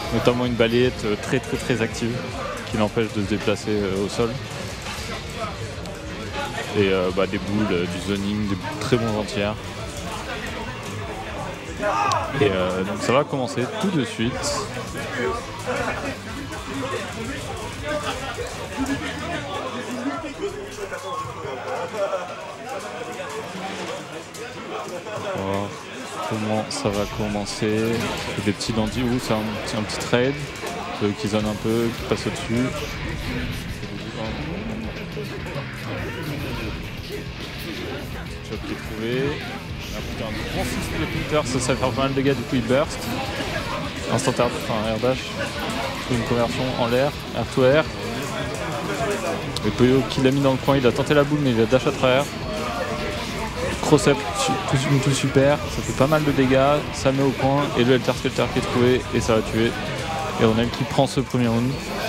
notamment une balayette très active qui l'empêche de se déplacer au sol. Et des boules, du zoning, des boules très bons entières. Et donc ça va commencer tout de suite. Alors, comment ça va commencer? Des petits dandys, c'est un petit trade qui zone un peu, qui passe au-dessus. Chop qui est trouvé. Un grand fixe de counter, ça va faire pas mal de dégâts, du coup il burst. Instant air dash. Une conversion en l'air, air to air. Et Poyo qui l'a mis dans le coin, il a tenté la boule mais il a dash à travers. Cross-up, tout super, ça fait pas mal de dégâts, ça met au point et le Helter Skelter qui est trouvé et ça va tuer. Et Ronel qui prend ce premier round.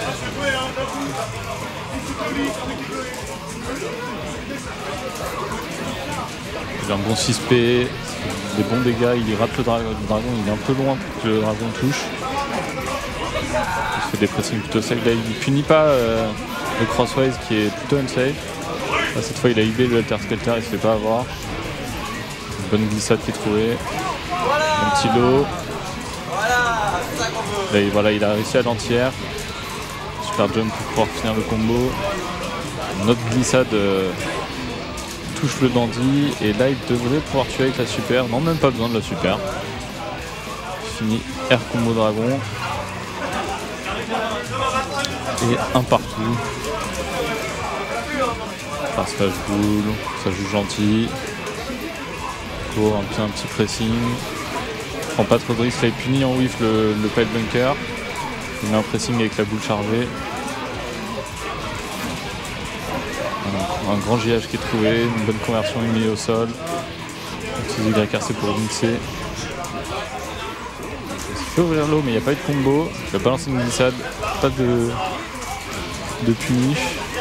Il a un bon 6P, des bons dégâts, il rate le dragon, il est un peu loin pour que le dragon touche. Il fait des pressings plutôt safe, là il punit pas le crosswise qui est plutôt unsafe. Là, cette fois il a IB le Helter Skelter, il se fait pas avoir. Une bonne glissade qui est trouvée. Un petit lot. Là, voilà, il a réussi à l'entière. Super jump pour pouvoir finir le combo. Une autre glissade touche le dandy. Et là, il devrait pouvoir tuer avec la super. Non, même pas besoin de la super. Fini. Air combo dragon. Et un partout. Par smash boule. Ça joue gentil. Un petit pressing. Prend pas trop de risque. Là, il punit en whiff le pipe bunker. Il met un pressing avec la boule chargée. Un grand JH qui est trouvé, une bonne conversion mis au sol. Un petit YRC pour mixer. Il fait ouvrir l'eau mais il n'y a pas eu de combo. Il a balancé une glissade, pas de punish.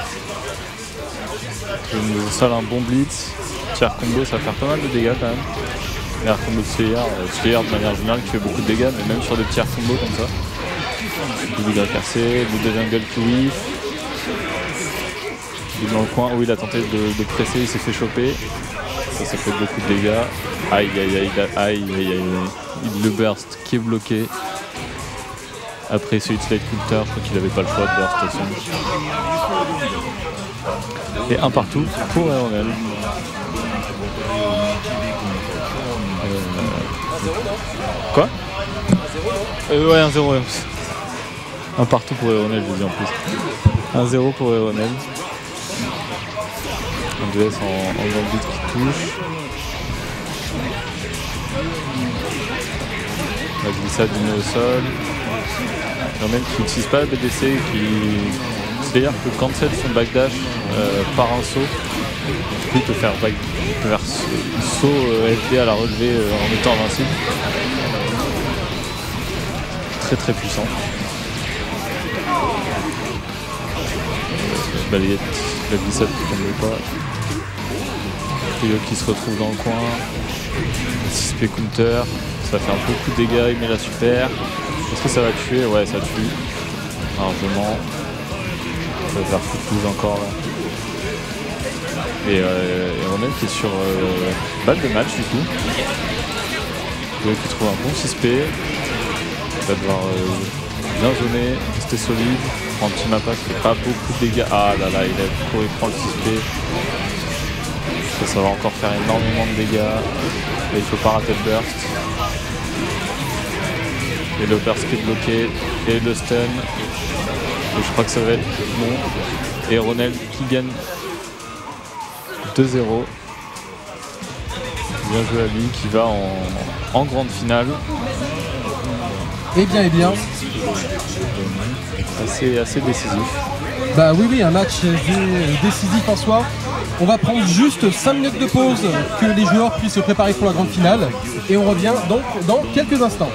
Au sol un bon blitz. Tiers combo, ça va faire pas mal de dégâts quand même. L'air combo de Slayer de manière générale qui fait beaucoup de dégâts, mais même sur des tiers combos comme ça. Double YRC, boule de jungle qui whiff. Il est dans le coin où il a tenté de presser, il s'est fait choper. Ça fait beaucoup de dégâts. Aïe. Le burst qui est bloqué. Après celui de Slide Counter, je crois qu'il n'avait pas le choix de burst aussi. Et un partout pour Ronel. Quoi ouais, 1-0. Un partout pour Ronel, je dis en plus. 1-0 pour Ronel. Un 2S en gambit qui touche. La glissade du nez au sol. Ronel qui n'utilise pas la BDC, c'est-à-dire que cancel son backdash par un saut. Du coup, il peut faire saut FD à la relevée en étant invincible. Très puissant. Balayette, la glissade qui tombe pas. Trio qui se retrouve dans le coin. 6P counter, ça fait un peu beaucoup de dégâts, il met la super. Est-ce que ça va tuer? Ouais, ça tue. Largement. Ça va faire foutouse encore là. Et Ronel qui est sur balle de match du coup. Qui trouve un bon 6P. Il va devoir bien zoner, rester solide. Prend un petit mappa qui fait pas beaucoup de dégâts. Ah là là, il prend le 6P. Ça va encore faire énormément de dégâts. Là, il faut pas rater le burst. Et le burst qui est bloqué. Et le stun. Et je crois que ça va être bon. Et Ronel qui gagne 2-0. Bien joué à lui qui va en grande finale. Eh bien. Assez décisif. Bah oui, un match décisif en soi. On va prendre juste 5 minutes de pause que les joueurs puissent se préparer pour la grande finale. Et on revient donc dans quelques instants.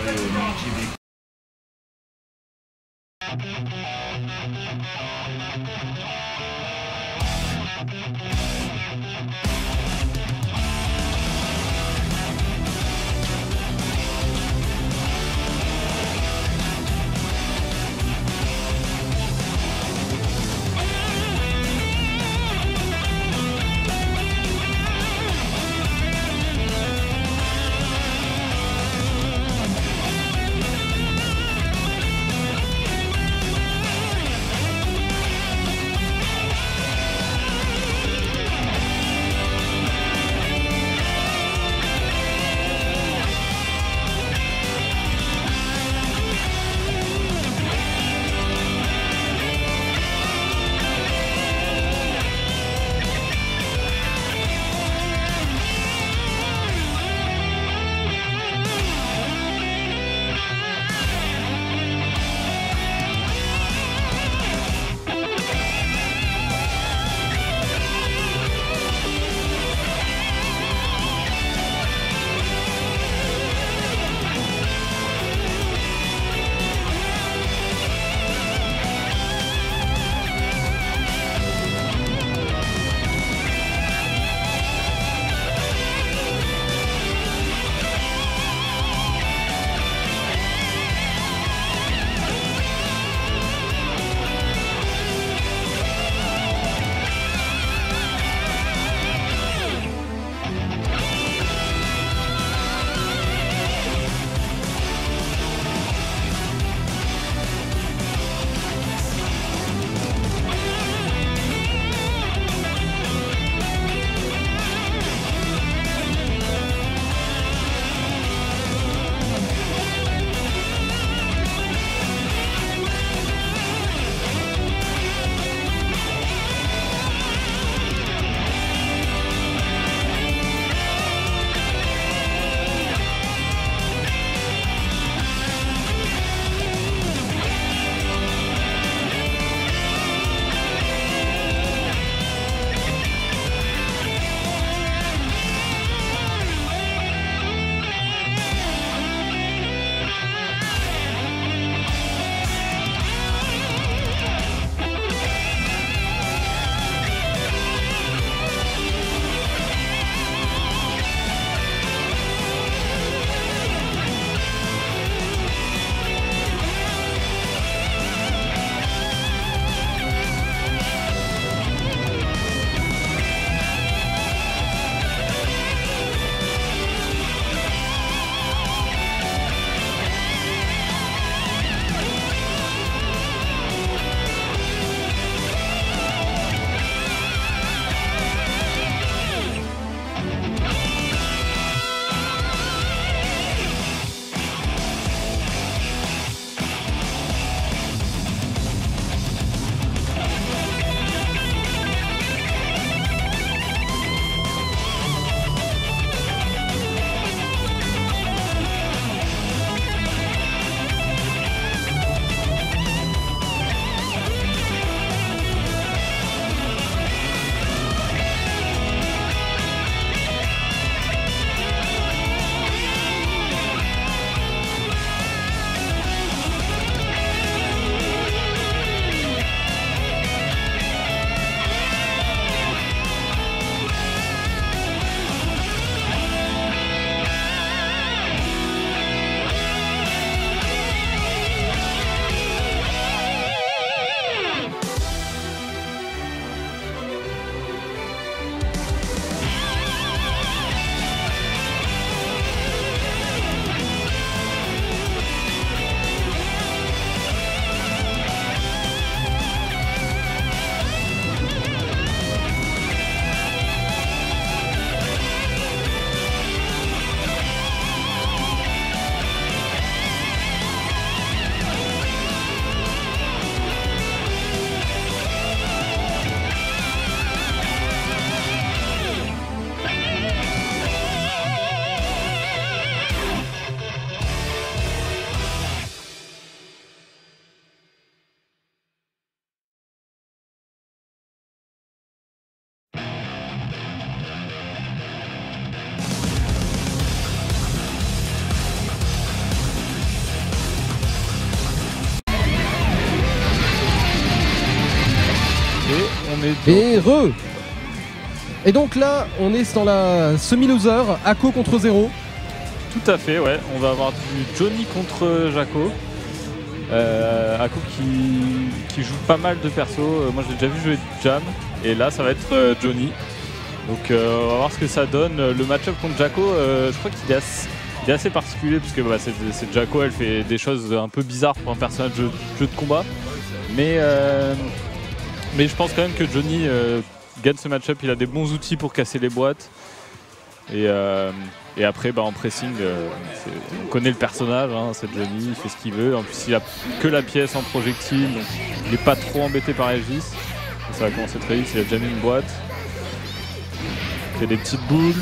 est... Et Et donc là, on est dans la semi-loser, Ako contre Zero. Tout à fait, ouais. On va avoir du Johnny contre Jaco. Ako qui joue pas mal de persos. Moi, j'ai déjà vu jouer Jam. Et là, ça va être Johnny. Donc, on va voir ce que ça donne. Le match-up contre Jaco, je crois qu'il est assez particulier. Parce que c'est Jaco, elle fait des choses un peu bizarres pour un personnage de jeu de combat. Mais je pense quand même que Johnny gagne ce match-up. Il a des bons outils pour casser les boîtes. Et après, en pressing, on connaît le personnage, hein, c'est Johnny, il fait ce qu'il veut. En plus, il a que la pièce en projectile, donc il n'est pas trop embêté par Aegis. Ça va commencer très vite, il a déjà mis une boîte. Il fait des petites boules.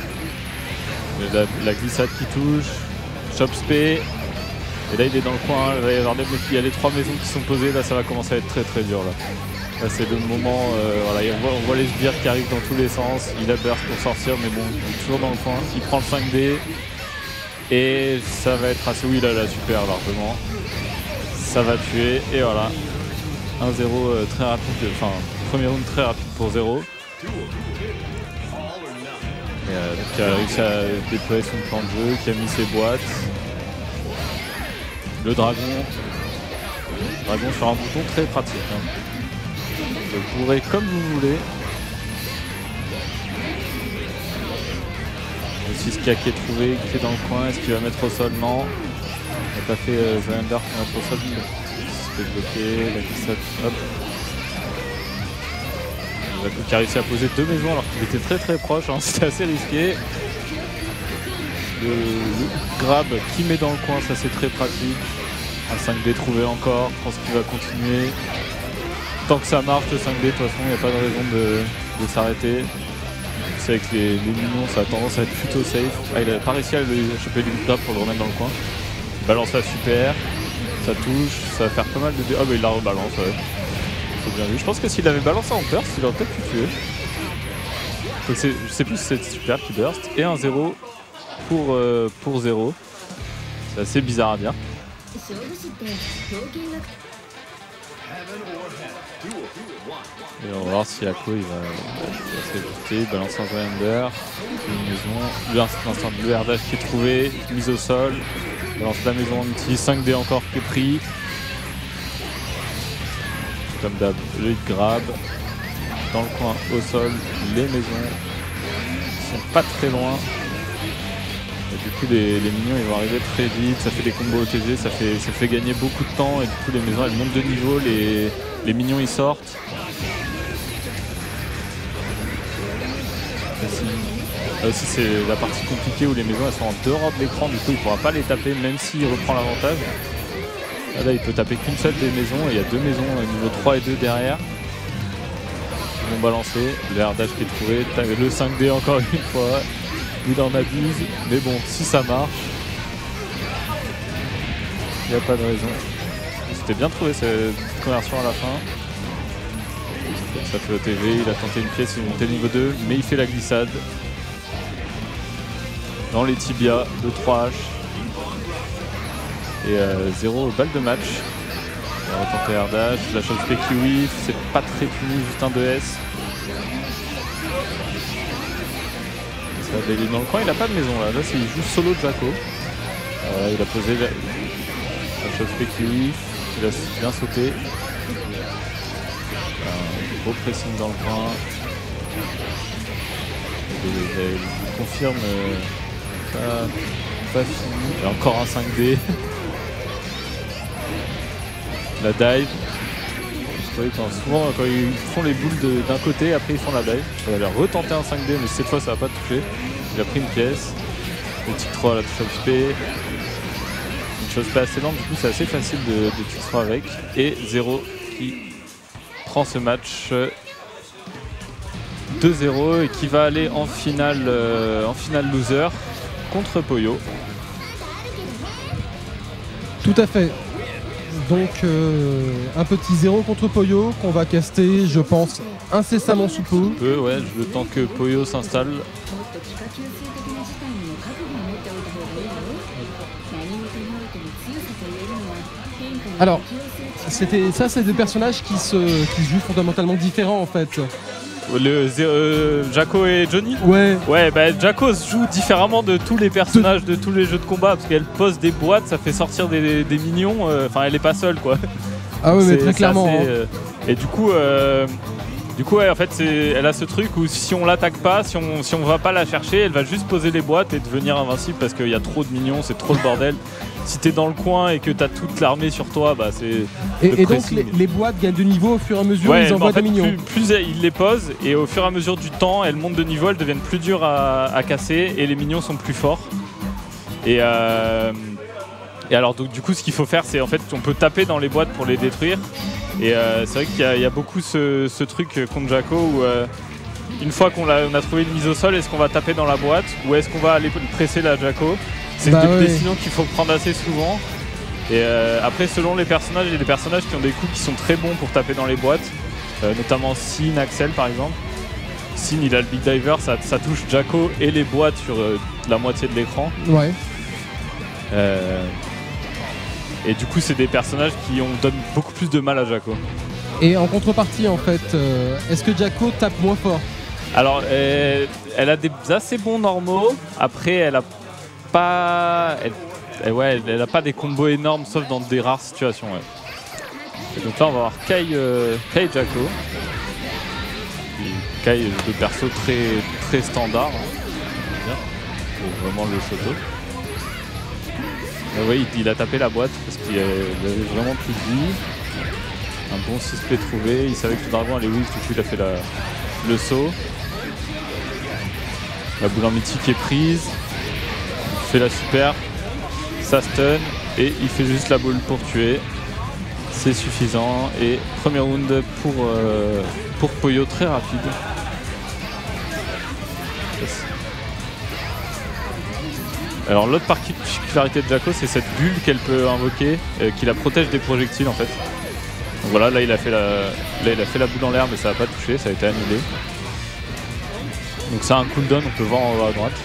La glissade qui touche. Chop spé. Et là, il est dans le coin. Il y a les 3 maisons qui sont posées. Là, ça va commencer à être très très dur. Là, c'est le moment. Voilà, on voit les sbires qui arrivent dans tous les sens. Il a burst pour sortir, mais bon, il est toujours dans le coin. Il prend le 5D. Et ça va être assez. Oui, il a la super largement. Ça va tuer. Et voilà. 1-0 très rapide. Enfin, premier round très rapide pour Zero. Qui a réussi à déployer son plan de jeu, qui a mis ses boîtes. Le dragon sur un bouton très pratique. Hein. Vous bourrez comme vous voulez. Aussi Ska qui est trouvé, qui est dans le coin. Est-ce qu'il va mettre au sol? Non. Il n'a pas fait The Ender pour mettre au sol. Il se fait bloquer. La glissade. Hop. Jaco qui a réussi à poser 2 maisons alors qu'il était très très proche, hein. C'était assez risqué. Le grab qui met dans le coin, ça c'est très pratique. Un 5D trouvé encore, je pense qu'il va continuer. Tant que ça marche le 5D, de toute façon il n'y a pas de raison de s'arrêter. C'est avec les minions, ça a tendance à être plutôt safe. Ah, il n'a pas réussi à choper le grab pour le remettre dans le coin. Il balance la super, ça touche, ça va faire pas mal de dégâts. Ah bah il la rebalance, ouais. Bien vu. Je pense que s'il avait balancé en burst, il aurait peut-être pu tuer. Donc je sais plus si c'est super qui burst. Et un 0 pour Zero. C'est assez bizarre à dire. Et on va voir si Ako il va s'ajuster, il balance un Ender, une maison, l'instant de l'ER dash qui est trouvé, mise au sol, balance la maison en multi, 5D encore qui est pris. Comme d'hab, le hit grab. Dans le coin, au sol, les maisons sont pas très loin. Et du coup, les minions ils vont arriver très vite. Ça fait des combos OTG, ça fait gagner beaucoup de temps. Et du coup, les maisons elles montent de niveau, les minions ils sortent. Là aussi, c'est la partie compliquée où les maisons elles sont en dehors de l'écran. Du coup, il pourra pas les taper même s'il reprend l'avantage. Là, il peut taper qu'une seule des maisons et il y a 2 maisons niveau 3 et 2 derrière. Ils vont balancer. Le R dash qui est trouvé. Le 5D encore une fois. Il en abuse. Mais bon, si ça marche, il n'y a pas de raison. C'était bien trouvé cette conversion à la fin. Ça fait OTG. Il a tenté une pièce, il est monté niveau 2. Mais il fait la glissade. Dans les tibias, le 3H. Et 0 balle de match. On va tenter air dash, la chose fait kiwi, c'est pas très puni, juste un 2S. Ça va délire dans le coin, il a pas de maison là, il joue solo Jaco. Il a posé la chose fait kiwi, il a bien sauté. Un gros pressing dans le coin. Il confirme pas fini. Et encore un 5D. La dive. Souvent quand ils font les boules d'un côté, après ils font la dive. Il va retenter un 5D, mais cette fois ça va pas toucher. Il a pris une pièce. Le tick 3 à la touche up spé. Une chose pas assez lente, du coup c'est assez facile de tick 3 avec. Et Zero qui prend ce match 2-0 et qui va aller en finale loser contre Poyo. Tout à fait. Donc un petit 0 contre Poyo qu'on va caster, je pense, incessamment sous peu. Ouais, le temps que Poyo s'installe. Alors, c'est des personnages qui se jouent fondamentalement différents en fait. Jaco et Johnny. Ouais. Ouais, bah Jaco se joue différemment de tous les personnages de tous les jeux de combat parce qu'elle pose des boîtes, ça fait sortir des minions. Enfin, elle est pas seule quoi. Ah oui, mais très clairement. Assez, et du coup, ouais, en fait, elle a ce truc où si on l'attaque pas, si on va pas la chercher, elle va juste poser les boîtes et devenir invincible parce qu'il y a trop de minions, c'est trop le bordel. Si t'es dans le coin et que t'as toute l'armée sur toi, bah c'est. Et donc les boîtes gagnent de niveau au fur et à mesure où ils envoient des minions. Plus ils les posent et au fur et à mesure du temps, elles montent de niveau, elles deviennent plus dures à casser et les minions sont plus forts. Et alors donc du coup, ce qu'il faut faire, c'est en fait, on peut taper dans les boîtes pour les détruire. Et c'est vrai qu'il y a beaucoup ce truc contre Jaco où une fois qu'on a trouvé une mise au sol, est-ce qu'on va taper dans la boîte ou est-ce qu'on va aller presser la Jaco? C'est une décision qu'il faut prendre assez souvent. Et après, selon les personnages, il y a des personnages qui ont des coups qui sont très bons pour taper dans les boîtes, notamment Sin, Axel par exemple. Sin, il a le Big Diver, ça touche Jaco et les boîtes sur la moitié de l'écran. Ouais. Et du coup, c'est des personnages qui donnent beaucoup plus de mal à Jaco. Et en contrepartie, en fait, est-ce que Jaco tape moins fort? Alors, elle a des assez bons normaux. Après, elle a pas, elle a pas des combos énormes, sauf dans des rares situations. Ouais. Et donc là, on va avoir Kai Jaco. Kai, de perso très standard. Hein, pour vraiment le Shoto. Oui, il a tapé la boîte parce qu'il avait vraiment plus de vie. Un bon 6P trouvé, il savait que le dragon allait weave, tout de suite il a fait le saut. La boule en mythique est prise. Il fait la super, ça stun et il fait juste la boule pour tuer. C'est suffisant et premier round pour Poyo, très rapide. Alors l'autre particularité de Jaco, c'est cette bulle qu'elle peut invoquer, qui la protège des projectiles en fait. Donc voilà, là il a fait la boule en l'air, mais ça n'a pas touché, ça a été annulé. Donc ça a un cooldown, on peut voir en bas à droite.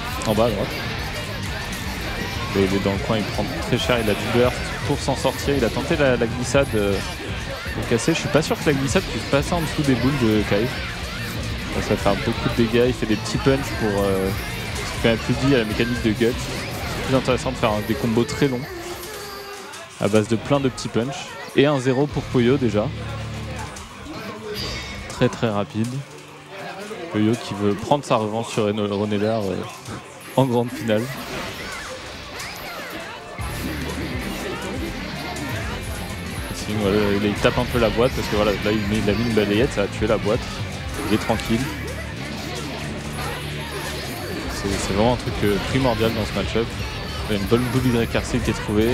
Et il est dans le coin, il prend très cher, il a du burst pour s'en sortir. Il a tenté la glissade pour casser. Je suis pas sûr que la glissade puisse passer en dessous des boules de Kai. Ça va faire beaucoup de dégâts, il fait des petits punch pour quand même plus dit à la mécanique de Guts. C'est plus intéressant de faire des combos très longs à base de plein de petits punch. Et un 0 pour Poyo déjà. Très rapide. Poyo qui veut prendre sa revanche sur Ronella en grande finale. Voilà, il tape un peu la boîte parce que voilà, là il a mis une balayette, ça a tué la boîte. Il est tranquille. C'est vraiment un truc primordial dans ce match-up. Il y a une bonne boule Y-RC qui est trouvée.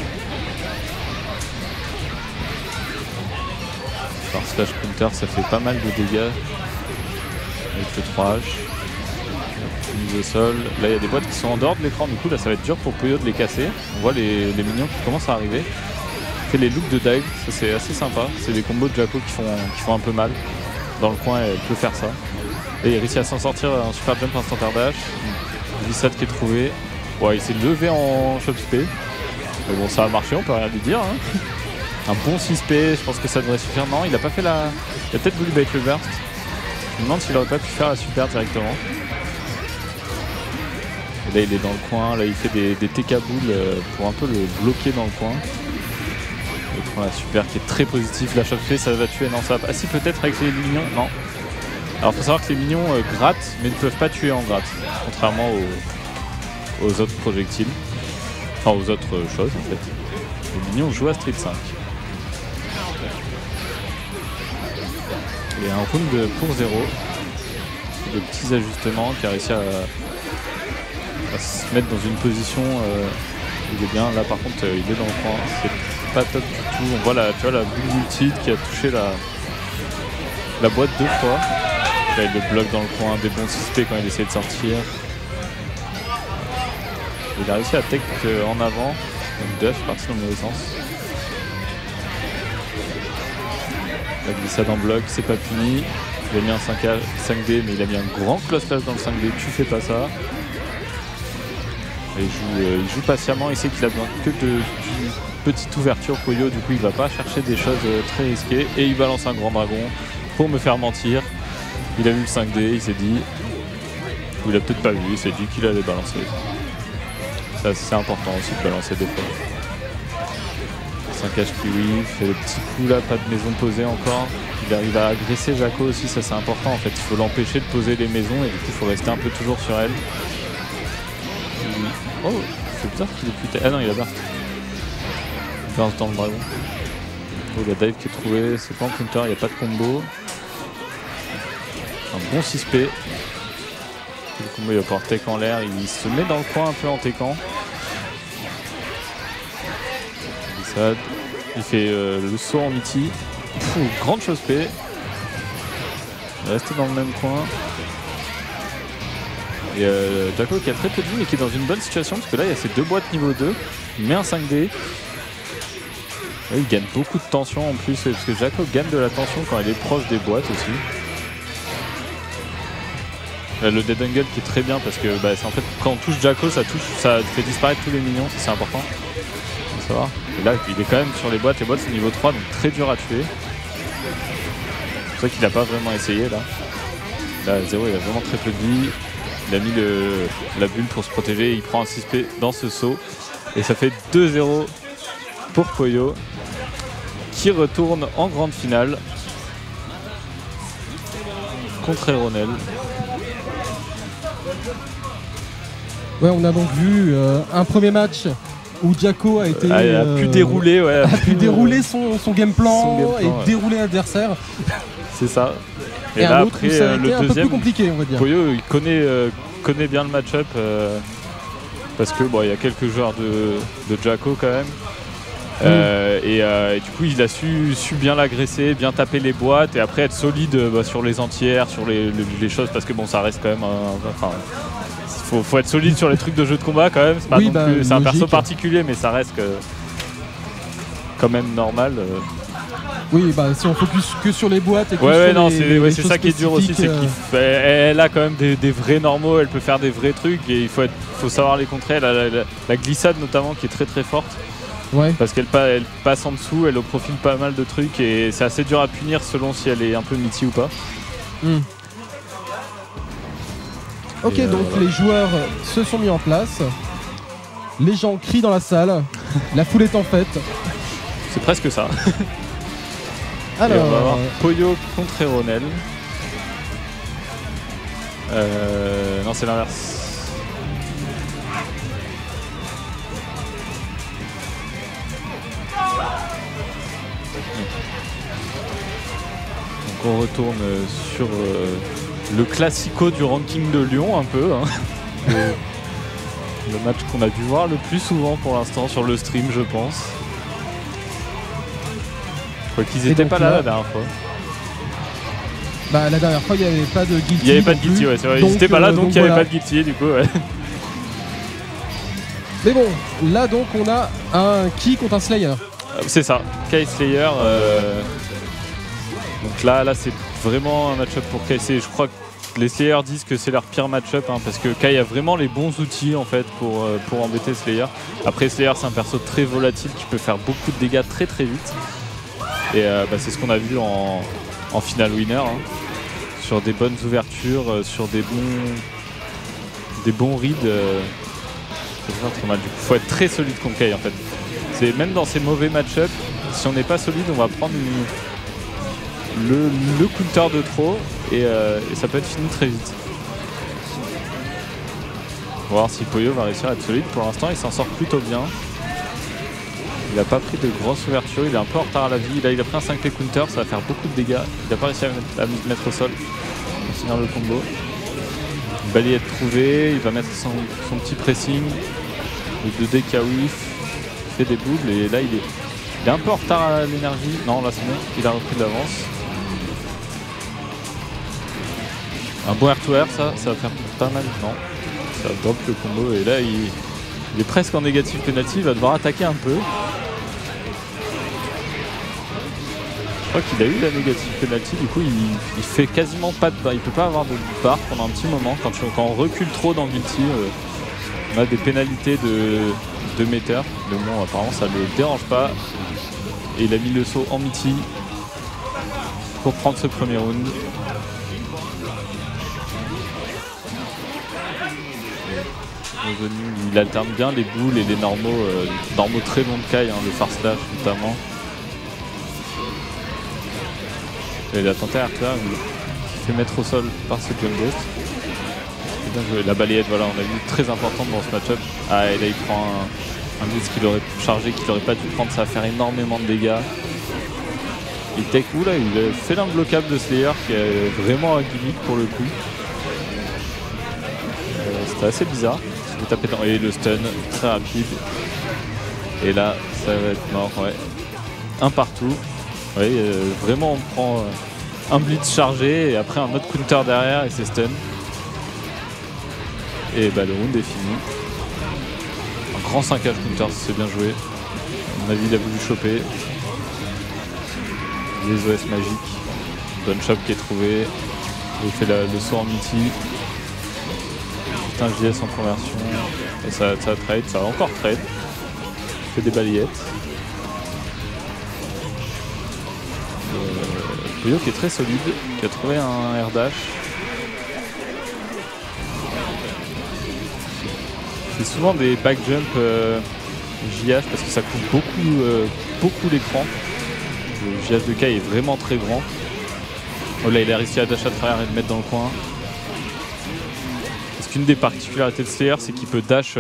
Par slash counter, ça fait pas mal de dégâts avec le 3H. Mise au sol. Là, il y a des boîtes qui sont en dehors de l'écran. Du coup, là, ça va être dur pour Poyo de les casser. On voit les minions qui commencent à arriver. Il fait les loops de dive, ça c'est assez sympa. C'est des combos de Jaco qui font un peu mal. Dans le coin, elle peut faire ça. Et il réussit à s'en sortir en super jump instantaire dash. Une glissade qui est trouvée. Ouais, il s'est levé en shop spé. Mais bon, ça a marché, on peut rien lui dire. Hein. Un bon 6P, je pense que ça devrait suffire. Non, il a pas fait la. Il a peut-être voulu bait le burst. Je me demande s'il aurait pas pu faire la super directement. Et là, il est dans le coin. Là, il fait des TK boules pour un peu le bloquer dans le coin. Il prend la super qui est très positive. La shot fait, ça va tuer. Non, ça va pas. Ah, si, peut-être avec les minions. Non. Alors, faut savoir que les minions grattent, mais ne peuvent pas tuer en gratte. Contrairement aux autres projectiles. Enfin, aux autres choses en fait. Les minions jouent à Street 5. Et un round pour 0. De petits ajustements qui a réussi à se mettre dans une position où il est bien. Là, par contre, il est dans le coin. C'est pas top du tout. On voit tu vois, la boule ultime qui a touché la boîte 2 fois. Là, il le bloque dans le coin, des bons 6P quand il essaie de sortir. Il a réussi à tech en avant. Donc Duff parti dans le mauvais sens. La glissade en bloc, c'est pas puni. Il a mis un 5D, mais il a mis un grand close flash dans le 5D. Tu fais pas ça. Et il joue patiemment. Il sait qu'il a besoin que de petite ouverture Poyo, du coup il va pas chercher des choses très risquées et il balance un grand dragon pour me faire mentir. Il a vu le 5D, il s'est dit, ou il a peut-être pas vu, il s'est dit qu'il allait balancer. Ça c'est important aussi de balancer des fois. 5H Kiwi, fait le petit coup là, pas de maison posée encore. Il arrive à agresser Jaco aussi, ça c'est important en fait. Il faut l'empêcher de poser les maisons et du coup il faut rester un peu toujours sur elle. Oh, c'est bizarre qu'il est plus... Ah non, il a barre. Il barre dans le dragon. Oh, la dive qui est trouvée, c'est pas en counter, il n'y a pas de combo. Un bon 6P. Le combo il va pouvoir tech en l'air, il se met dans le coin un peu en techant. Il fait le saut en miti. Grande chose P. Il est resté dans le même coin. Et Jaco qui a très peu de vie mais qui est dans une bonne situation parce que là il y a ces 2 boîtes niveau 2. Il met un 5D. Et il gagne beaucoup de tension en plus parce que Jaco gagne de la tension quand il est proche des boîtes aussi. Là, le dead angle qui est très bien parce que bah, en fait quand on touche Jaco ça fait disparaître tous les minions, c'est important. Faut savoir. Et là il est quand même sur les boîtes c'est niveau 3 donc très dur à tuer. C'est vrai qu'il n'a pas vraiment essayé là. Là 0 il a vraiment très peu de vie. Il a mis la bulle pour se protéger, il prend un 6P dans ce saut et ça fait 2-0 pour Poyo qui retourne en grande finale contre Eronel. Ouais, on a donc vu un premier match où Jaco a été a pu dérouler, ouais, a pu dérouler son game plan et dérouler l'adversaire. C'est ça. Et là, après, ça a été un peu plus compliqué, on va dire. Poyo, il connaît bien le match-up parce que bon, il y a quelques joueurs de Jaco quand même. Et du coup, il a su bien l'agresser, bien taper les boîtes et après être solide sur les entières, sur les choses parce que bon, ça reste quand même. Faut être solide sur les trucs de jeu de combat quand même. C'est un perso particulier, mais ça reste quand même normal. Oui, bah si on focus que sur les boîtes et que c'est ça qui est dur aussi, c'est qu'elle a quand même des vrais normaux, elle peut faire des vrais trucs et il faut savoir les contrer. La glissade notamment qui est très très forte, parce qu'elle passe en dessous, elle profile pas mal de trucs et c'est assez dur à punir selon si elle est un peu miti ou pas. Ok, donc les joueurs se sont mis en place, les gens crient dans la salle, la foule est en fête. C'est presque ça. Alors, et on va avoir Poyo contre Eronel. Non, c'est l'inverse. Donc on retourne sur le classico du ranking de Lyon un peu. Hein. Le match qu'on a dû voir le plus souvent pour l'instant sur le stream, je pense. Qu'ils n'étaient pas là la dernière fois. Bah la dernière fois il n'y avait pas de guilty. Il n'y avait pas de guilty, ouais, c'est vrai. Ils n'étaient pas là donc il n'y avait pas de guilty du coup. Ouais. Mais bon, là donc on a un Ki contre un Slayer. C'est ça, Kai Slayer. Donc là c'est vraiment un match-up pour Kai. Je crois que les Slayers disent que c'est leur pire match-up hein, parce que Kai a vraiment les bons outils en fait pour embêter Slayer. Après Slayer c'est un perso très volatile qui peut faire beaucoup de dégâts très très vite. Et c'est ce qu'on a vu en finale winner, hein, sur des bonnes ouvertures, sur des bons reads. C'est pas trop mal. Du coup, faut être très solide contre Kai en fait. Même dans ces mauvais match-up, si on n'est pas solide, on va prendre le counter de trop et ça peut être fini très vite. On va voir si Poyo va réussir à être solide. Pour l'instant, il s'en sort plutôt bien. Il n'a pas pris de grosses ouvertures, il est un peu en retard à la vie. Là, il a pris un 5P counter, ça va faire beaucoup de dégâts. Il n'a pas réussi à mettre au sol pour finir le combo. Une balayette trouvée, il va mettre son petit pressing. Le 2D Kawif, il fait des boules et là il est un peu en retard à l'énergie. Non, là c'est bon, il a repris de l'avance. Un bon R2R, ça va faire pas mal. Non, ça drop le combo et là il est presque en négatif penalty, il va devoir attaquer un peu. Je crois qu'il a eu la négative penalty, du coup il fait quasiment pas de barre, il peut pas avoir de barre pendant un petit moment. Quand on recule trop dans Guilty, On a des pénalités de 2 mètres, mais bon apparemment ça ne le dérange pas. Et il a mis le saut en Mitty pour prendre ce premier round. Il alterne bien les boules et les normaux très longs de Kai, hein, le far slash notamment. Et il a tenté à Arthur, il s'est fait mettre au sol par ce jump boost. Bien joué. La balayette, voilà, on a vu très importante dans ce match-up. Ah, et là il prend un blitz qu'il aurait chargé, qu'il n'aurait pas dû prendre, ça va faire énormément de dégâts. Et tech, là, il a fait l'imbloquable de Slayer qui est vraiment un gimmick pour le coup. C'était assez bizarre. Il taper dans... Et le stun, très rapide. Et là, ça va être mort, ouais. Un partout. Ouais, vraiment, on prend un blitz chargé et après un autre counter derrière et c'est stun. Et bah, le round est fini. Un grand 5H counter, c'est bien joué. À mon avis, il a voulu choper. Les OS magiques. Bonne shop qui est trouvé. Il fait le saut en Mitty. Un JS en conversion. Et ça trade, ça va encore trade. Il fait des balayettes. Puyo qui est très solide, qui a trouvé un air dash. C'est souvent des back jump JH parce que ça coupe beaucoup l'écran. Le JH de Kai est vraiment très grand. Oh là, il a réussi à dash à travers et le mettre dans le coin. Parce qu'une des particularités de Slayer, c'est qu'il peut dash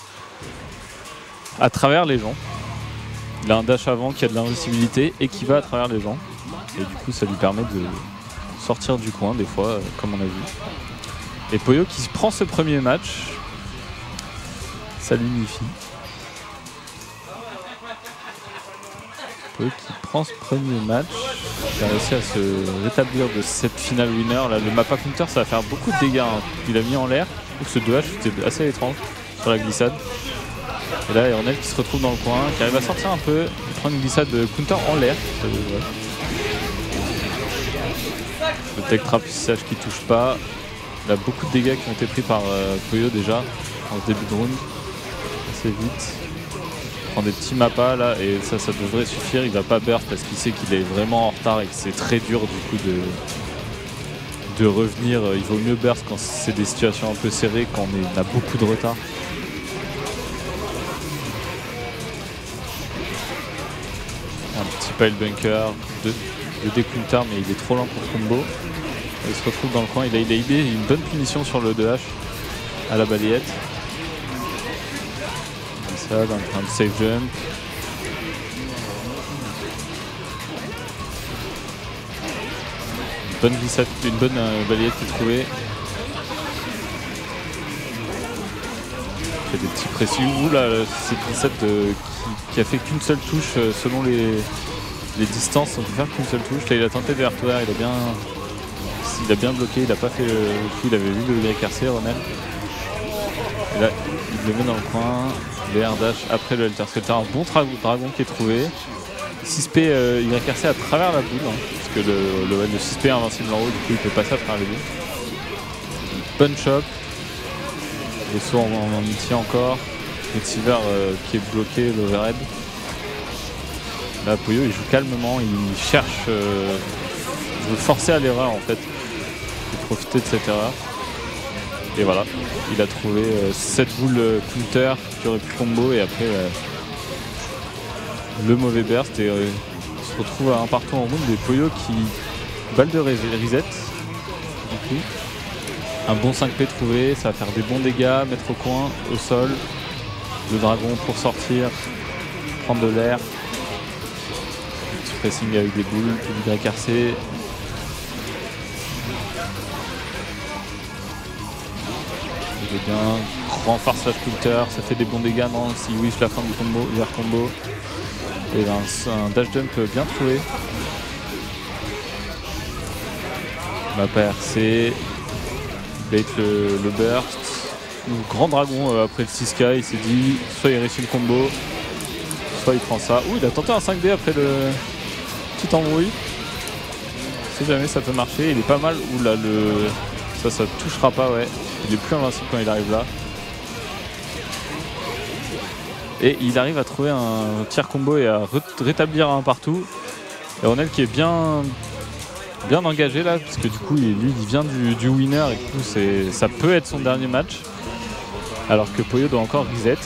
à travers les gens. Il a un dash avant qui a de l'invisibilité et qui va à travers les gens. Et du coup, ça lui permet de sortir du coin des fois, comme on a vu. Et Puyo qui prend ce premier match. Ça l'unifie. Puyo qui prend ce premier match. Il a réussi à se rétablir de cette finale winner. Là, le Mappa Counter, ça va faire beaucoup de dégâts. Hein. Il a mis en l'air. Ce 2H, c'était assez étrange sur la glissade. Et là, Ernel qui se retrouve dans le coin, qui arrive à sortir un peu. Il prend une glissade de counter en l'air. Le tech trap sage qui touche pas. Il a beaucoup de dégâts qui ont été pris par Puyo déjà en ce début de round. Assez vite. Il prend des petits mappas là et ça devrait suffire. Il va pas burst parce qu'il sait qu'il est vraiment en retard et que c'est très dur du coup de revenir. Il vaut mieux burst quand c'est des situations un peu serrées, quand on a beaucoup de retard. Un petit pile bunker, de décounter mais il est trop lent pour combo. Il se retrouve dans le coin, il a une bonne punition sur le 2H à la balayette. Comme ça, dans un safe jump. Une bonne glissade, une bonne balayette qui est trouvée. Il fait des petits précis. Ouh là, cette glissade qui a fait qu'une seule touche selon les distances. On peut faire qu'une seule touche. Là, il a tenté de hardware, il a bien bloqué, il n'a pas fait le coup, il avait vu le YRC, Ronel. Et là, il le met dans le coin, le air dash après le Helter Skelter, un bon dragon qui est trouvé. 6P YRC à travers la boule, hein, parce que le 6P est invincible en haut, du coup il peut passer à travers les boules. Bonne chop, le saut en Mitty encore, le Silver qui est bloqué, l'overhead. Là, Puyo il joue calmement, il cherche, il veut forcer à l'erreur en fait. Profiter de cette erreur et voilà, il a trouvé cette boule counter qui aurait pu combo et après le mauvais burst et il se retrouve à un partout en round des Puyo qui balle de reset du coup. Un bon 5P trouvé, ça va faire des bons dégâts, mettre au coin, au sol, le dragon pour sortir, prendre de l'air, petit pressing avec des boules, du YRC. Il est bien, grand far slash counter, ça fait des bons dégâts, non, si wish la fin du combo, vers combo. Et un dash jump bien trouvé. Mappa RC, bait le burst. Grand dragon après le 6K, il s'est dit soit il réussit le combo, soit il prend ça. Ouh, il a tenté un 5D après le petit embrouille. Si jamais ça peut marcher, il est pas mal. Ouh là, ça touchera pas, ouais. Il est plus invincible quand il arrive là. Et il arrive à trouver un tir combo et à rétablir un partout. Et Ronel qui est bien engagé là, parce que du coup lui il vient du winner et du coup ça peut être son dernier match. Alors que Poyo doit encore reset.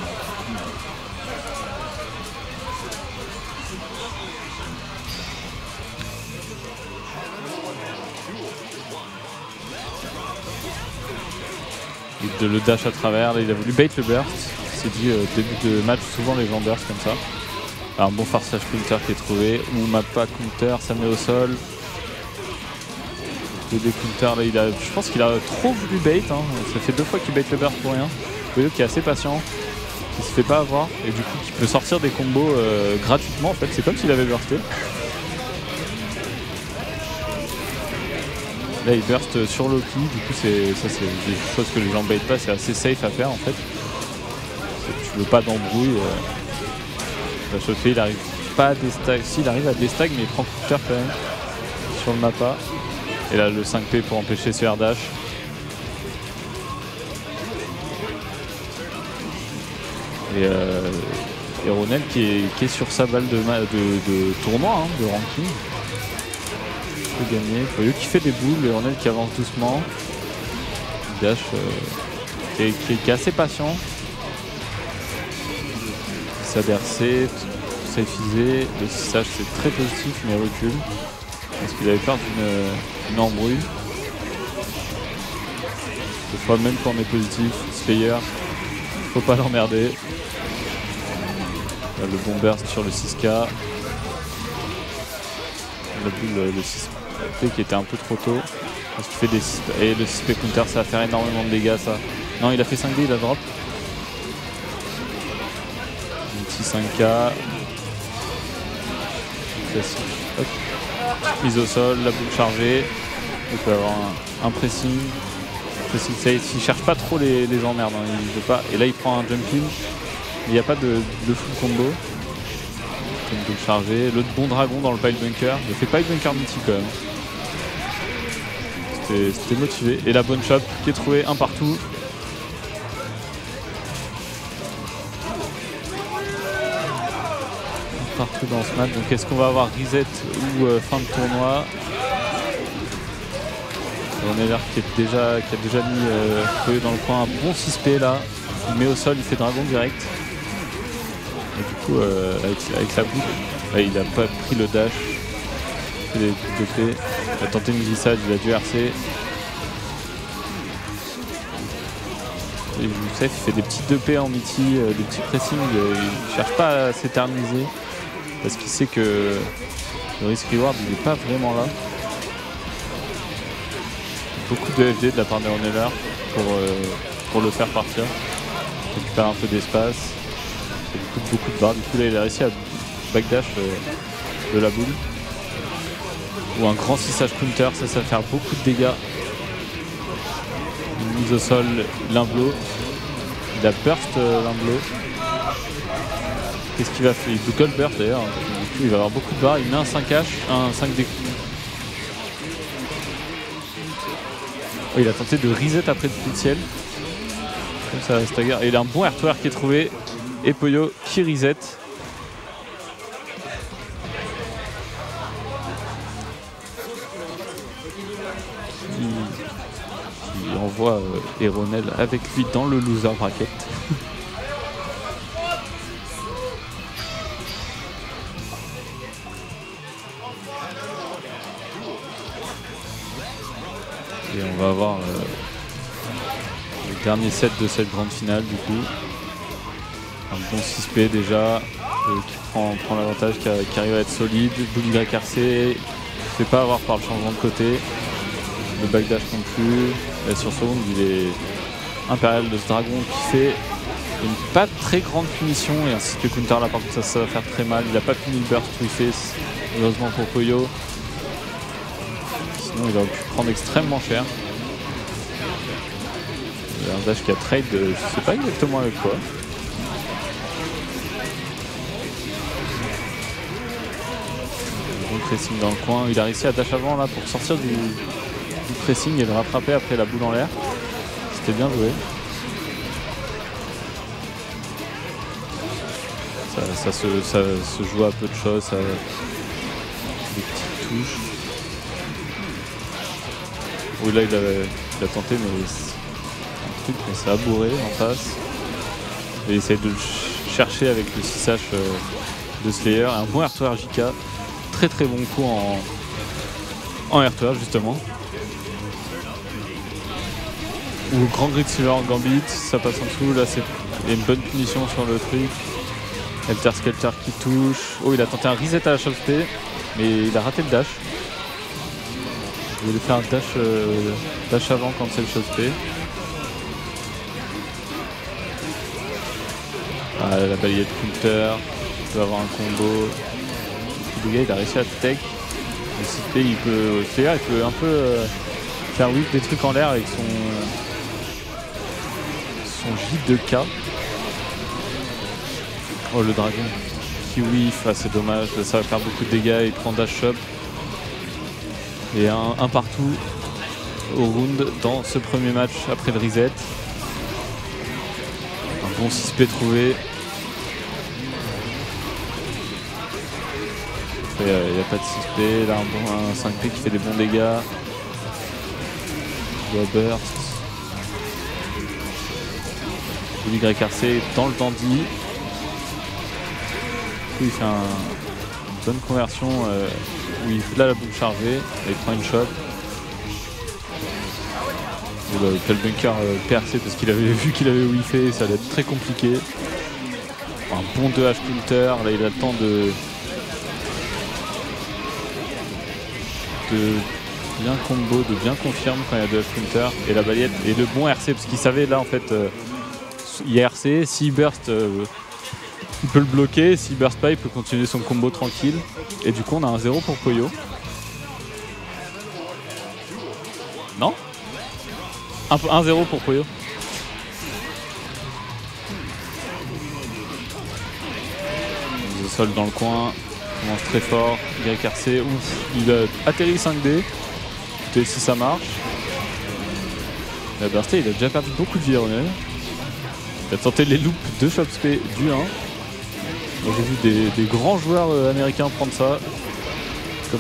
Le dash à travers, là, il a voulu bait le burst. Il s'est dit début de match, souvent les gens burst comme ça. Alors, un bon farçage counter qui est trouvé. Ou Mappa counter, ça met au sol. Le counter, là, je pense qu'il a trop voulu bait. Hein. Ça fait 2 fois qu'il bait le burst pour rien. Poyo qui est assez patient, qui se fait pas avoir et du coup qui peut sortir des combos gratuitement. En fait, c'est comme s'il avait bursté. Là il burst sur Loki, du coup c'est des choses que les gens baitent pas, c'est assez safe à faire en fait. Tu veux pas d'embrouille. La chauffée il arrive pas à déstag, si il arrive à déstag mais il prend counter quand même sur le mappa. Et là le 5P pour empêcher ce air dash. Et Ronel qui est sur sa balle de tournoi, hein, de ranking. Gagner. Poyo qui fait des boules, et Ronel qui avance doucement. Dash qui est assez patient. S'adverser, safeisé. Le 6H c'est très positif mais recule. Parce qu'il avait peur d'une embrouille. Des fois même quand on est positif, Slayer, faut pas l'emmerder. Le bon burst sur le 6K. La bulle, le 6P qui était un peu trop tôt. Parce qu'il fait des 6... Et le 6P counter, ça va faire énormément de dégâts ça. Non, il a fait 5D, il a drop. Un petit 5K. Classique. Hop. Mise au sol, la boule chargée. Il peut avoir un pressing. Pressing safe. Il cherche pas trop les emmerdes. Hein. Il veut pas. Et là, il prend un jumping. Il n'y a pas de full combo. Une boule chargée. L'autre bon dragon dans le pile bunker. Il fait pile bunker multi quand même. C'était motivé. Et la bonne chop qui est trouvée un partout. Un partout dans ce match. Donc est-ce qu'on va avoir reset ou fin de tournoi? On est là qui a déjà mis Poyo dans le coin. Un bon 6P là. Il met au sol, il fait dragon direct. Et du coup avec la boucle, là, il a pas pris le dash. Il a tenté une glissade, il a dû RC. Il joue safe, il fait des petits 2P en miti, des petits pressings, il cherche pas à s'éterniser parce qu'il sait que le risk reward il n'est pas vraiment là. Beaucoup de FD de la part des Ronellers pour le faire partir. Il récupère un peu d'espace, beaucoup de barres, du coup là il a réussi à backdash de la boule. Ou un grand 6H counter, ça va faire beaucoup de dégâts. Une mise au sol, l'imblo. Il a burst l'imblo. Qu'est-ce qu'il va faire? Il double burst d'ailleurs. Du coup, il va avoir beaucoup de barres. Il met un 5H, un 5D. Oh, il a tenté de reset après le coup de ciel. Comme ça, stagger. Et il a un bon air-tower qui est trouvé. Et Poyo qui reset. Qui envoie Ronel avec lui dans le loser bracket. Et on va avoir le dernier set de cette grande finale du coup. Un bon 6P déjà qui prend l'avantage, qui arrive à être solide. Boule YRC, ne fait pas avoir par le changement de côté. Le backdash non plus. Et sur ce round, il est impérial de ce dragon qui fait une pas très grande punition. Et un 6P counter là, par contre, ça va faire très mal. Il n'a pas fini le burst où il fait, heureusement pour Poyo. Sinon, il aurait pu prendre extrêmement cher. Il y a un dash qui a trade, je sais pas exactement avec quoi. Bon pressing dans le coin. Il a réussi à dash avant là pour sortir du pressing et le rattraper après la boule en l'air. C'était bien joué. Ça se joue à peu de choses, des petites touches. Oui, là il a tenté, mais un truc, mais c'est abouré en face. Et il essaye de le chercher avec le 6H de Slayer. Un bon R2R JK. Très très bon coup en R2R justement. Ou grand grid silver en gambit, ça passe en dessous. Là il y a une bonne punition sur le truc. Helter Skelter qui touche. Oh, il a tenté un reset à la shove P, mais il a raté le dash. Il voulait faire un dash avant quand c'est le shove P. Ah, la balayette counter, il peut avoir un combo. Le gars il a réussi à tech. Le 6P il peut un peu faire whip des trucs en l'air avec son J de K. Oh, le dragon qui whiff, ah, c'est dommage, ça va faire beaucoup de dégâts, il prend dash shop. Et un partout au round dans ce premier match après le reset. Un bon 6P trouvé. Il n'y a pas de 6P, là un 5P qui fait des bons dégâts. Doit burst. YRC dans le dandy. Il fait une bonne conversion où il fait là la boucle chargée et il prend une shot. Il fait le bunker percé parce qu'il avait vu qu'il avait whiffé, ça allait être très compliqué. Un bon 2H counter, là il a le temps de bien combo, de bien confirme quand il y a 2H counter et la balayette et le bon RC parce qu'il savait là en fait il y a RC, s'il burst il peut le bloquer, s'il burst pas il peut continuer son combo tranquille et du coup on a un 0 pour Poyo. Non 1-0 pour Poyo. Le sol dans le coin, commence très fort, YRC, ouf, il a atterri 5D, et si ça marche. Il a bursté, il a déjà perdu beaucoup de vie Ronel. Il a tenté les loops de Shopspé du 1. J'ai vu des grands joueurs américains prendre ça. Donc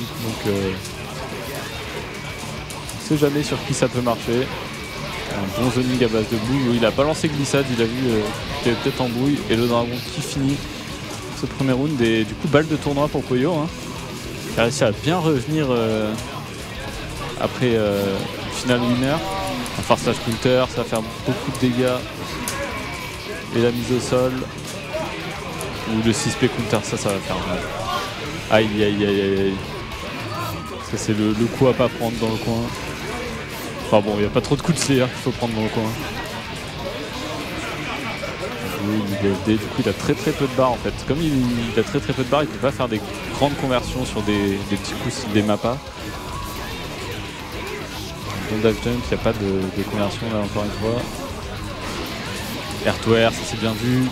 on sait jamais sur qui ça peut marcher. Un bon zoning à base de bouille. Il a balancé glissade, il a vu qu'il était peut-être en bouille. Et le dragon qui finit ce premier round. Et du coup balle de tournoi pour Poyo. Hein. Il a réussi à bien revenir après final winner. Un force slash counter, ça va faire beaucoup de dégâts. Et la mise au sol. Ou le 6P counter, ça va faire mal. Aïe aïe aïe aïe aïe. Ça c'est le coup à pas prendre dans le coin. Enfin bon, il n'y a pas trop de coups de Slayer qu'il faut prendre dans le coin. Oui, du coup il a très peu de barres en fait. Comme il a très peu de barres, il ne peut pas faire des grandes conversions sur des petits coups s'il les m'a pas. Dans dash jump, il n'y a pas de conversion là encore une fois. R2R, ça c'est bien vu.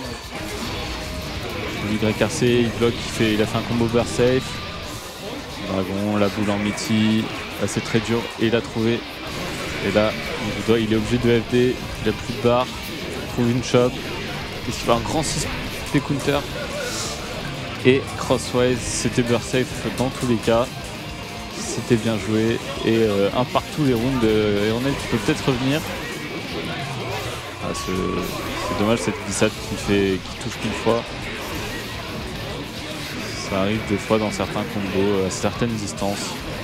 YRC, il bloque, il a fait un combo burst safe. Dragon, la boule en miti, là c'est très dur et il a trouvé. Et là, il est obligé de FD, il a plus de barre, il trouve une chop. Qu'est-ce qu'il fait un grand 6P counter. Et crosswise, c'était burst safe dans tous les cas. C'était bien joué. Et un partout les rounds de Ronel qui peut peut-être revenir. Ah, c'est dommage cette glissade qui touche qu'une fois. Ça arrive des fois dans certains combos, à certaines distances.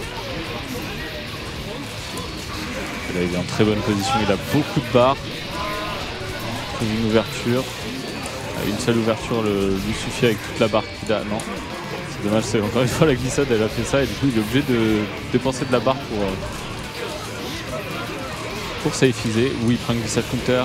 Et là, il est en très bonne position, il a beaucoup de barres. Il trouve une ouverture. Une seule ouverture lui suffit avec toute la barre qu'il a. Non, c'est dommage, c'est encore une fois la glissade, elle a fait ça et du coup il est obligé de dépenser de la barre pour safiser. Oui, il prend une glissade counter.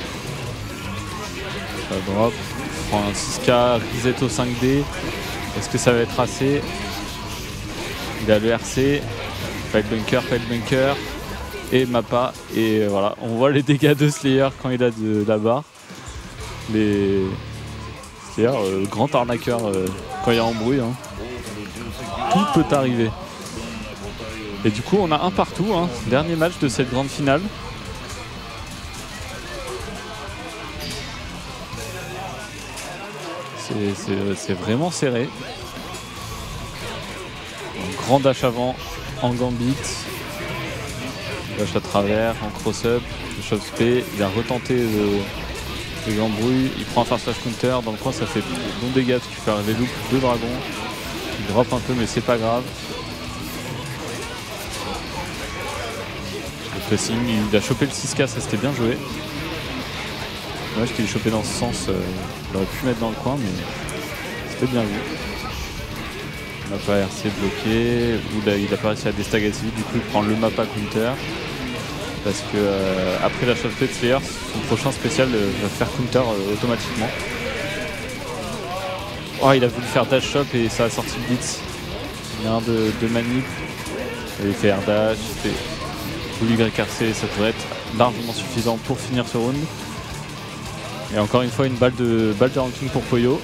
Ça drop. Il prend un 6K, reset au 5D. Est-ce que ça va être assez? Il a le RC, fight bunker et Mappa. Et voilà, on voit les dégâts de Slayer quand il a de la barre. Slayer, grand arnaqueur quand il y a embrouille. Hein. Tout peut arriver. Et du coup, on a un partout. Hein. Dernier match de cette grande finale. C'est vraiment serré. Un grand dash avant en gambit. Dash à travers, en cross-up, le shove spé. Il a retenté le gambrouille. Il prend un fast slash counter. Dans le coin, ça fait bon dégâts parce qu'il fait arriver loop de dragon. Il drop un peu, mais c'est pas grave. Le pressing, il a chopé le 6K, ça c'était bien joué. Dommage qu'il ait chopé dans ce sens. Il aurait pu mettre dans le coin, mais c'était bien vu. On n'a pas RC bloqué, il a pas réussi à déstagger assez vite, du coup il prend le mappa counter. Parce que après la shove de Slayer, son prochain spécial va faire counter automatiquement. Oh, il a voulu faire dash shop et ça a sorti le blitz. Il y a un de manip. Il fait air dash, il fait full YRC, ça devrait être largement suffisant pour finir ce round. Et encore une fois une balle de ranking pour Poyo.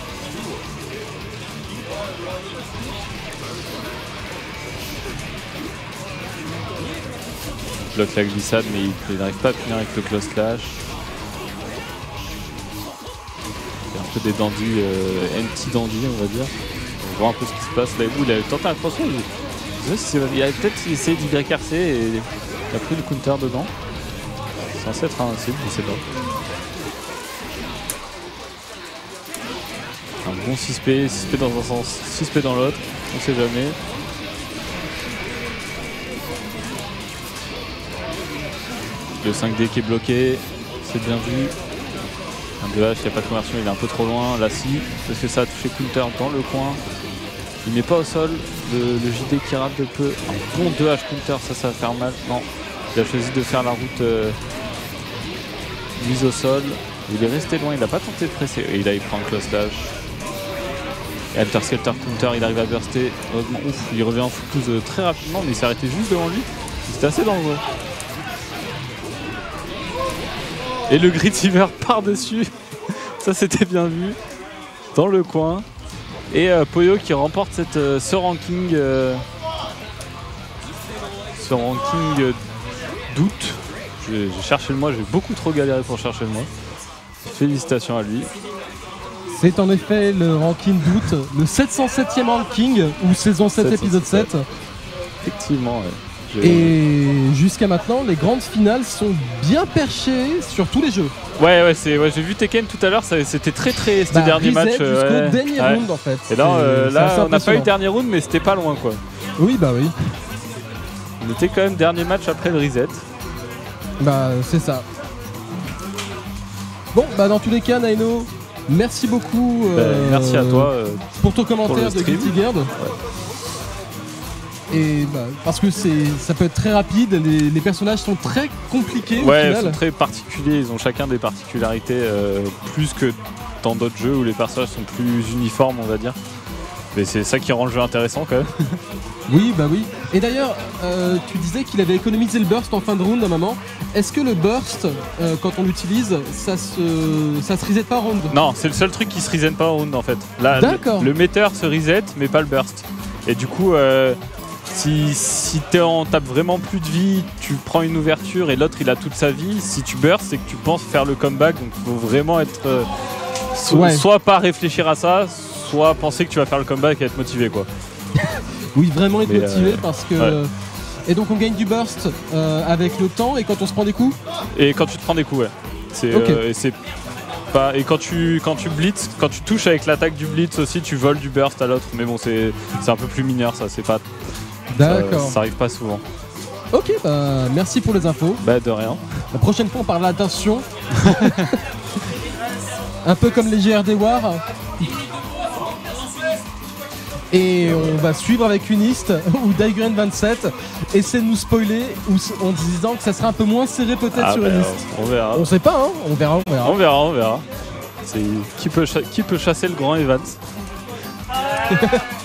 Il bloque la glissade mais il n'arrive pas à finir avec le close slash. C'est un peu des dandys, anti-dandy on va dire. On voit un peu ce qui se passe là où il a tenté un crossover. Il a peut-être essayé d'YRC et il a pris le counter dedans. C'est censé être un cible, je sais pas. Un bon 6P, 6P dans un sens, 6P dans l'autre, on sait jamais. Le 5D qui est bloqué, c'est bien vu. Un 2H, il n'y a pas de conversion, il est un peu trop loin. Là si, parce que ça a touché counter dans le coin. Il met pas au sol, le JD qui rate de peu. Un bon 2H counter, ça va faire mal. Non, il a choisi de faire la route mise au sol. Il est resté loin, il n'a pas tenté de presser. Et là il prend un close dash. Et Alter Skelter counter, il arrive à burster. Heureusement, ouf, il revient en footloose très rapidement, mais il s'est arrêté juste devant lui. C'était assez dangereux. Et le Grid Silver par-dessus. Ça c'était bien vu. Dans le coin. Et Poyo qui remporte ce ranking d'août. J'ai cherché le mois, j'ai beaucoup trop galéré pour chercher le mois. Félicitations à lui. C'est en effet le ranking d'août, le 707e ranking, ou saison 7 épisode 7. Effectivement, ouais. Et jusqu'à maintenant, les grandes finales sont bien perchées sur tous les jeux. Ouais, j'ai vu Tekken tout à l'heure, c'était très c'était dernier match. Jusqu'au dernier round en fait. Et là on n'a pas eu le dernier round, mais c'était pas loin quoi. Oui, bah oui. On était quand même dernier match après le reset. Bah, c'est ça. Bon, bah dans tous les cas, Naino, merci beaucoup. Merci à toi. Pour ton commentaire de Guilty Gear. Ouais. Et bah, parce que ça peut être très rapide, les personnages sont très compliqués. Ouais, ils sont très particuliers, ils ont chacun des particularités plus que dans d'autres jeux où les personnages sont plus uniformes, on va dire. Mais c'est ça qui rend le jeu intéressant quand même. Oui, bah oui. Et d'ailleurs, tu disais qu'il avait économisé le burst en fin de round à un moment. Est-ce que le burst, quand on l'utilise, ça se reset pas en round? Non, c'est le seul truc qui se reset pas en round en fait. Là, le meter se reset, mais pas le burst. Et du coup, si t'as vraiment plus de vie, tu prends une ouverture et l'autre il a toute sa vie. Si tu burst, c'est que tu penses faire le comeback. Donc il faut vraiment être soit pas réfléchir à ça, soit penser que tu vas faire le comeback et être motivé quoi. Oui, vraiment être motivé parce que... Ouais. Et donc on gagne du burst avec le temps et quand on se prend des coups. Et quand tu te prends des coups, ouais. Et quand tu blitz, quand tu touches avec l'attaque du blitz aussi, tu voles du burst à l'autre. Mais bon, c'est un peu plus mineur ça, c'est pas... D'accord. Ça arrive pas souvent. Ok, bah merci pour les infos. Bah de rien. La prochaine fois on parlera d'attention. Un peu comme les GRD War. Et on va suivre avec une liste où Daigren 27 essaie de nous spoiler en disant que ça sera un peu moins serré peut-être sur une liste. On verra. On sait pas, hein, on verra. On verra. C'est qui peut chasser le grand Evans.